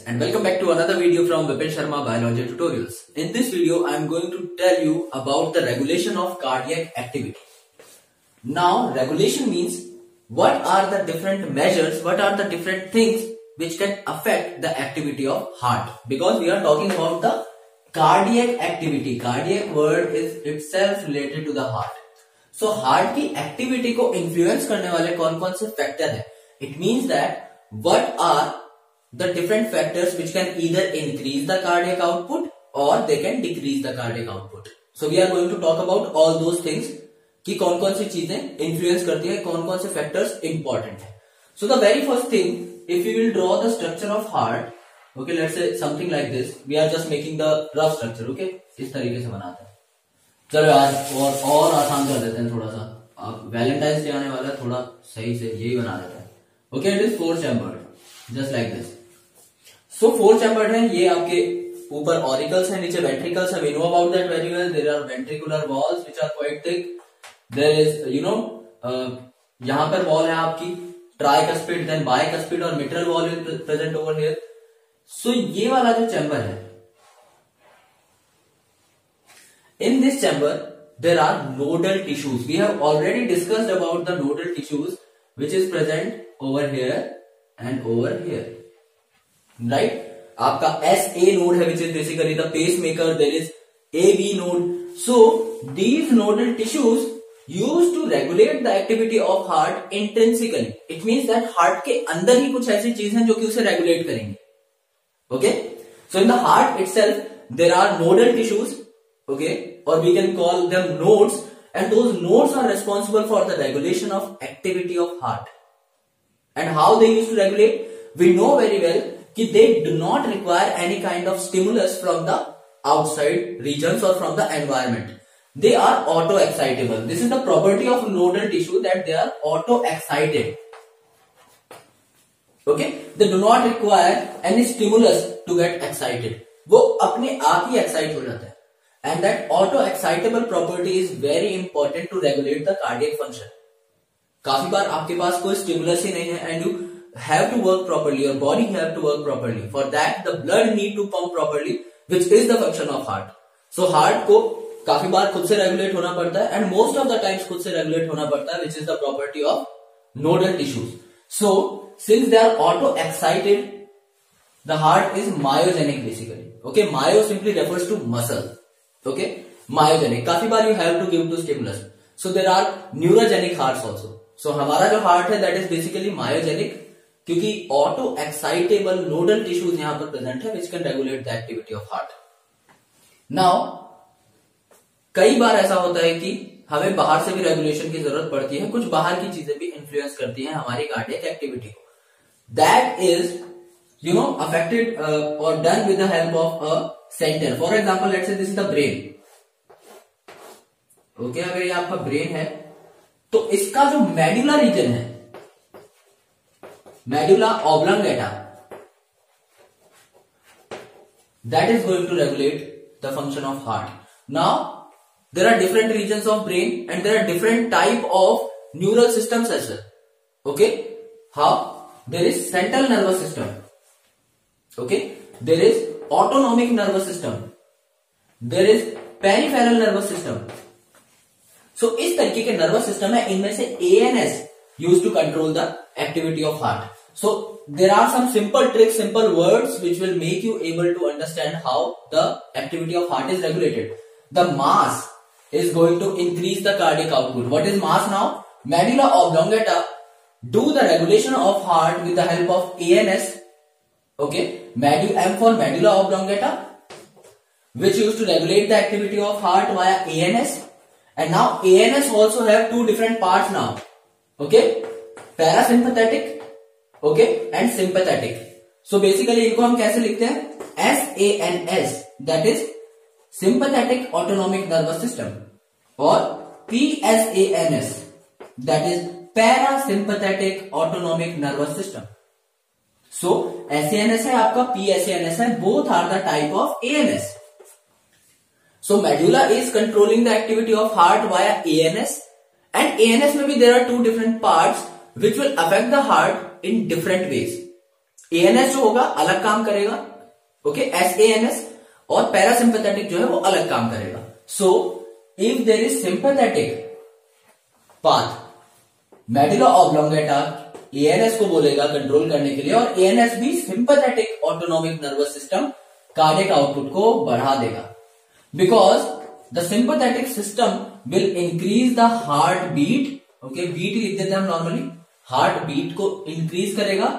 and welcome back to another video from Vipin Sharma Biology Tutorials. In this video, I am going to tell you about the regulation of cardiac activity. Now, regulation means what are the different measures, what are the different things which can affect the activity of heart. Because we are talking about the cardiac activity. Cardiac word is itself related to the heart. So, heart की activity को influence करने वाले कौन-कौन से factor हैं? It means that what are the different factors which can either increase the cardiac output or they can decrease the cardiac output. So we are going to talk about all those things कि कौन-कौन सी चीजें influence करती है, कौन-कौन से factors important है. So the very first thing, if you will draw the structure of heart, okay, let's say something like this. We are just making the rough structure, okay? इस तरीके से बनाते हैं. चलो यार और आसान कर देते हैं थोड़ा सा. अब वैलेंटाइंस डे आने वाला है, थोड़ा सही से यही बना देते हैं. Okay, it is 4 chambered, just like this. So 4 chambered है. ये आपके ऊपर auricles है, नीचे ventricles है. We know about that very well. There are ventricular walls which are quite thick. There is, यहाँ पर wall है आपकी tricuspid, then bicuspid और mitral wall is present over here. So ये वाला जो chamber है, in this chamber there are nodal tissues. We have already discussed about the nodal tissues which is present over here and over here, right? आपका SA node है which is basically the pacemaker. There is AB node. So these nodal tissues used to regulate the activity of heart intrinsically. It means that heart के अंदर ही कुछ ऐसी चीज हैं जो कि उसे regulate करेंगे. Okay? So in the heart itself there are nodal tissues, okay, or we can call them nodes, and those nodes are responsible for the regulation of activity of heart. And how they used to regulate? We know very well that they do not require any kind of stimulus from the outside regions or from the environment. They are auto-excitable. This is the property of nodal tissue, that they are auto-excited. Okay? They do not require any stimulus to get excited. वो अपने आप ही excite हो जाता है. And that auto-excitable property is very important to regulate the cardiac function. काफी बार आपके पास कोई stimulus ही नहीं है and you have to work properly, your body have to work properly. For that, the blood need to pump properly, which is the function of heart. So heart को काफी बार खुद से regulate होना पड़ता है and most of the times खुद से regulate होना पड़ता है, which is the property of nodal tissues. So since they are auto-excited, the heart is myogenic basically. Okay, myo simply refers to muscle. Okay, myogenic. काफी बार you have to give to stimulus. So there are neurogenic hearts also. So हमारा जो heart है that is basically myogenic, क्योंकि auto-excitable nodal tissues यहाँ पर present है which can regulate the activity of heart. Now कई बार ऐसा होता है कि हमें बाहर से भी रेगुलेशन की जरूरत पड़ती है, कुछ बाहर की चीजें भी इन्फ्लुएंस करती हैं हमारी कार्डियक एक्टिविटी को. That is, affected or done with the help of a center. For example, let's say this is the brain. Okay, अगर ये आपका ब्रेन है तो इसका जो मेडुला रीजन है, medulla oblongata, that is going to regulate the function of heart. Now there are different regions of brain and there are different type of neural systems as well. Okay, how? There is central nervous system. Okay, there is autonomic nervous system. There is peripheral nervous system. So इस तरीके के nervous system है, इनमें से ANS used to control the activity of heart. So there are some simple tricks, simple words which will make you able to understand how the activity of heart is regulated. The mass is going to increase the cardiac output. What is mass now? Medulla oblongata do the regulation of heart with the help of ANS. Okay, M for medulla oblongata, which used to regulate the activity of heart via ANS. And now ANS also have two different parts now. Okay, parasympathetic, okay, and sympathetic. So basically इनको हम कैसे लिखते हैं? SANS, that is sympathetic autonomic nervous system, or PSANS, that is parasympathetic autonomic nervous system. So SANS है आपका, PSANS है, both are the type of ANS. So medulla is controlling the activity of heart via ANS, and ANS में भी there are two different parts which will affect the heart in different ways. ANS जो होगा अलग काम करेगा, okay, एसएएनएस, और parasympathetic जो है वो अलग काम करेगा. So if there is sympathetic path, medulla oblongata ANS को बोलेगा कंट्रोल करने के लिए, और एएनएस भी sympathetic autonomic nervous system cardiac output को बढ़ा देगा. Because the sympathetic system will increase the heart beat, okay, beat लिख देते हैं हम नॉर्मली, हार्ट बीट को इंक्रीज करेगा.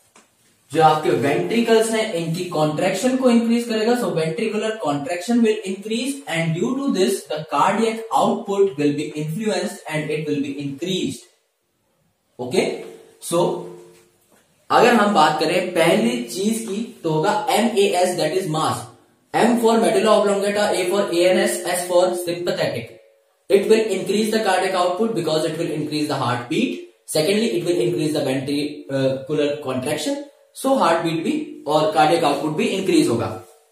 जो आपके वेंट्रिकल्स हैं इनकी कॉन्ट्रैक्शन को इंक्रीज करेगा. So ventricular contraction will increase and due to this the cardiac output will be influenced and it will be increased. Okay, so अगर हम बात करें पहली चीज की तो होगा MAS, that is MAS. M for medulla oblongata, A for ANS, S for sympathetic. It will increase the cardiac output because it will increase the heartbeat. Secondly, it will increase the ventricular contraction. So heartbeat भी और cardiac output भी increase होगा.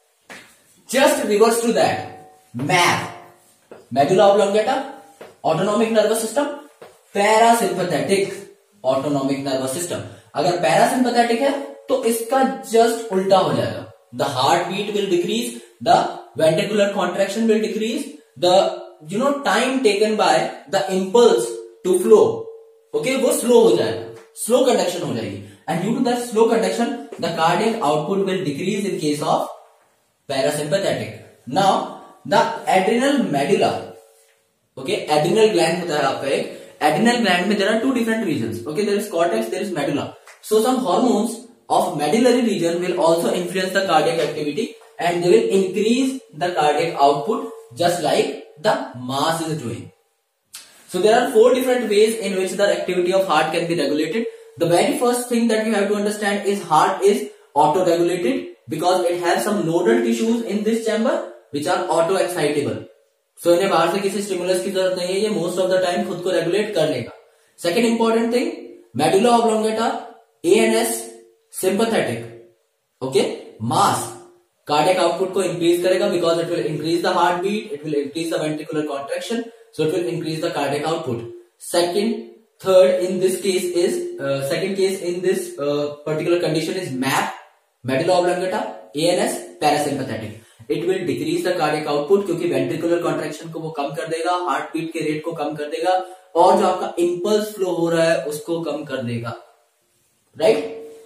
Just reverse to that, MAP, medulla oblongata, autonomic nervous system, parasympathetic autonomic nervous system. अगर parasympathetic है तो इसका just उल्टा हो जाएगा. The heartbeat will decrease, the ventricular contraction will decrease, the time taken by the impulse to flow, okay, वो slow हो जाएगा, slow conduction हो जाएगी. And due to that slow conduction, the cardiac output will decrease in case of parasympathetic. Now, the adrenal medulla, okay, adrenal gland होता है आपका एक, adrenal gland में there are two different regions, okay, there is cortex, there is medulla. So some hormones of medullary region will also influence the cardiac activity and they will increase the cardiac output just like the mass is doing. So there are 4 different ways in which the activity of heart can be regulated. The very first thing that you have to understand is heart is auto-regulated because it has some nodal tissues in this chamber which are auto-excitable. So इन्हें बाहर से किसी stimulus की जरूरत नहीं है, ये most of the time खुद को रेगुलेट कर लेगा. Second important thing, medulla oblongata, ANS, sympathetic, okay, mass, cardiac output को increase करेगा because it will increase the heartbeat, it will increase the ventricular contraction, so it will increase the cardiac output. Third in this case is second case in this particular condition is MAP, medulla oblongata, ANS, parasympathetic. It will decrease the cardiac output क्योंकि ventricular contraction को वो कम कर देगा, heart beat के rate को कम कर देगा और जो आपका impulse flow हो रहा है उसको कम कर देगा, right?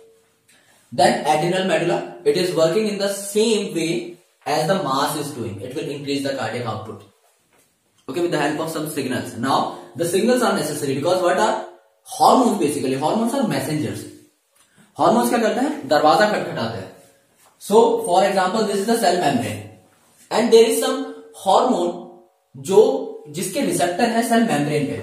Then adrenal medulla, it is working in the same way as the mass is doing. It will increase the cardiac output, okay, with the help of some signals. Now the signals are necessary because what are hormones? Basically hormones are messengers. Hormones क्या करते हैं? दरवाजा खटखटाते हैं. So for example this is the cell membrane and there is some hormone जो जिसके receptor है cell membrane पे.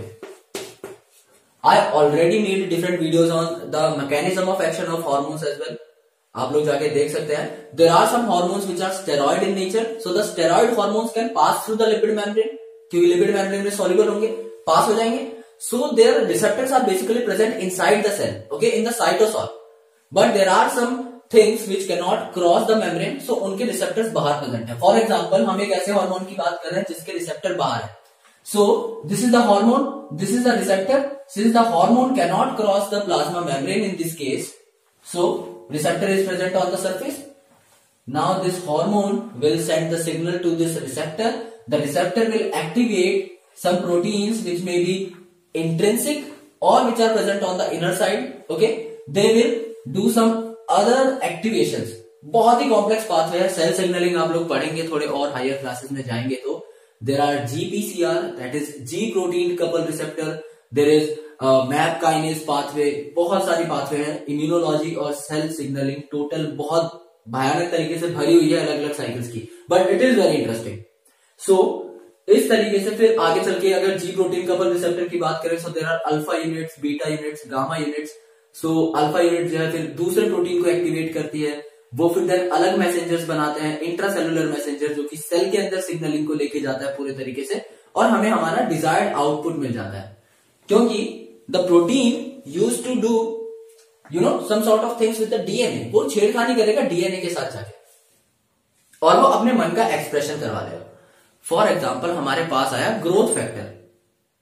I already made different videos on the mechanism of action of hormones as well. आप लोग जाके देख सकते हैं. There are some hormones which are steroid in nature. So the steroid hormones can pass through the lipid membrane. क्योंकि lipid membrane में soluble होंगे, pass हो जाएंगे. So their receptors are basically present inside the cell, okay, in the cytosol. But there are some things which cannot cross the membrane. So उनके receptors बाहर present है. For example, हम एक ऐसे hormone की बात कर रहे हैं जिसके receptor बाहर है. So this is the hormone, this is the receptor. Since the hormone cannot cross the plasma membrane in this case, so receptor is present on the surface. Now this hormone will send the signal to this receptor. The receptor will activate some proteins which may be intrinsic or which are present on the inner side. Okay, they will do some other activations. बहुत ही complex pathway है. Cell signalling आप लोग पढ़ेंगे थोड़े और higher classes में जाएंगे तो. There are GPCR, that is G protein couple receptor. There is MAP kinase pathway. बहुत सारी पाथवे हैं. इम्यूनोलॉजी और सेल सिग्नलिंग टोटल बहुत भयानक तरीके से भरी हुई है अलग अलग साइकिल्स की. But it is very interesting. So इस तरीके से फिर आगे चल के अगर जी प्रोटीन कपल रिसेप्टर की बात करें, so there are alpha units, beta units, gamma units. So alpha unit जो है फिर दूसरे प्रोटीन को एक्टिवेट करती है, वो फिर देन अलग मैसेंजर्स बनाते हैं, इंट्रासेलुलर मैसेंजर, जो कि सेल के अंदर सिग्नलिंग को लेके जाता है पूरे तरीके से और हमें हमारा डिजायर्ड आउटपुट मिल जाता है. क्योंकि the protein use to do some sort of things with the DNA. वो छेड़खानी करेगा डीएनए के साथ जाके और वो अपने मन का एक्सप्रेशन करवा देगा. फॉर एग्जाम्पल हमारे पास आया growth factor,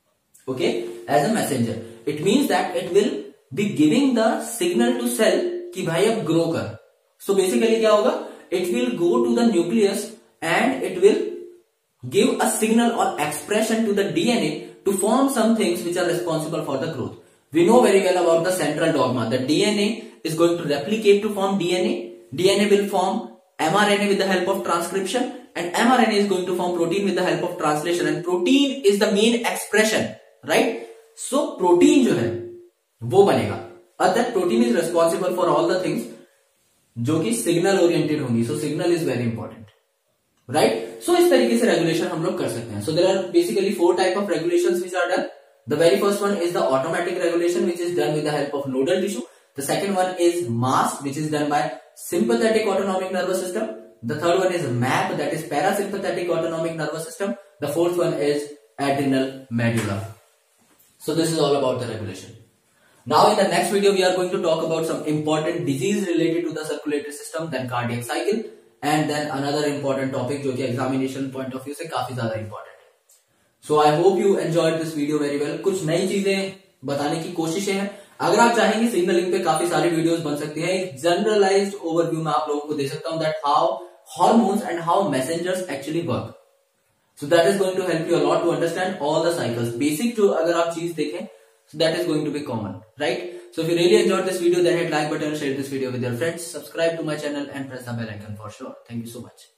okay, as a messenger. It means that it will be giving the signal to cell कि भाई अब ग्रो कर. सो बेसिकली क्या होगा, it will go to the nucleus and it will give a signal or expression to the DNA to form some things which are responsible for the growth. We know very well about the central dogma that DNA is going to replicate to form DNA. DNA will form mRNA with the help of transcription, and mRNA is going to form protein with the help of translation, and protein is the main expression, right? So protein जो है वो बनेगा. That protein is responsible for all the things जो कि signal oriented होंगी. So signal is very important. Right. So इस तरीके से रेगुलेशन हम लोग कर सकते हैं. So there are basically 4 type of regulations which are done. The very first one is the automatic regulation which is done with the help of nodal tissue. The second one is MAS which is done by sympathetic autonomic nervous system. The third one is MAP, that is parasympathetic autonomic nervous system. The fourth one is adrenal medulla. So this is all about the regulation. Now in the next video we are going to talk about some important disease related to the circulatory system, then cardiac cycle, and then another important topic जो कि examination point of view से काफी ज्यादा important है. So I hope you enjoyed this video very well. कुछ नई चीजें बताने की कोशिशें हैं. अगर आप चाहेंगे सिग्नलिंग पे काफी सारी वीडियोस बन सकती हैं. एक जनरलाइज्ड ओवरव्यू मैं आप लोगों को दे सकता हूं that how hormones and how messengers actually work. So that is going to help you a lot to understand all the cycles. Basic जो अगर आप चीज देखें, so that is going to be common, right? So if you really enjoyed this video, then hit like button, share this video with your friends, subscribe to my channel and press the bell icon for sure. Thank you so much.